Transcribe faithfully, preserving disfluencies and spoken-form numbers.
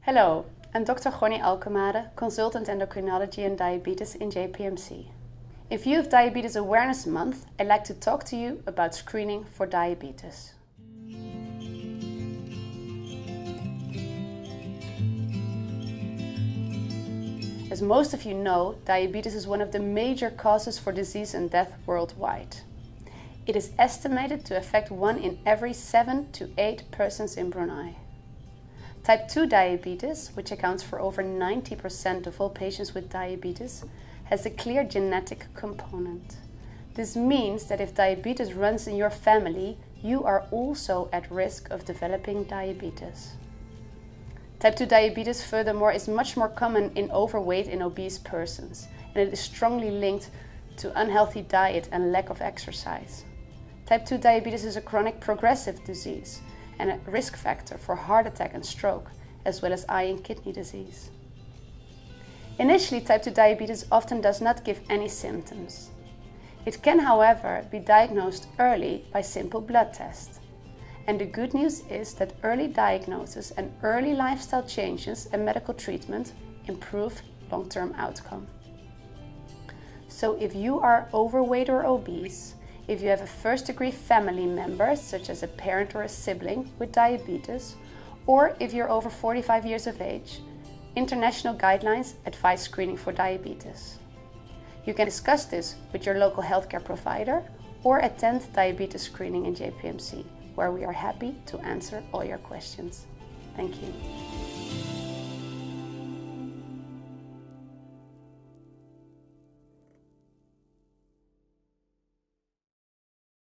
Hello, I'm Doctor Gonnie Alkemade, Consultant Endocrinology and Diabetes in J P M C. In view of Diabetes Awareness Month, I'd like to talk to you about screening for diabetes. As most of you know, diabetes is one of the major causes for disease and death worldwide. It is estimated to affect one in every seven to eight persons in Brunei. Type two diabetes, which accounts for over ninety percent of all patients with diabetes, has a clear genetic component. This means that if diabetes runs in your family, you are also at risk of developing diabetes. Type two diabetes, furthermore, is much more common in overweight and obese persons, and it is strongly linked to unhealthy diet and lack of exercise. Type two diabetes is a chronic progressive disease and a risk factor for heart attack and stroke, as well as eye and kidney disease. Initially, type two diabetes often does not give any symptoms. It can, however, be diagnosed early by simple blood tests. And the good news is that early diagnosis and early lifestyle changes and medical treatment improve long-term outcome. So if you are overweight or obese, if you have a first-degree family member, such as a parent or a sibling with diabetes, or if you're over forty-five years of age, international guidelines advise screening for diabetes. You can discuss this with your local healthcare provider or attend diabetes screening in J P M C, where we are happy to answer all your questions. Thank you.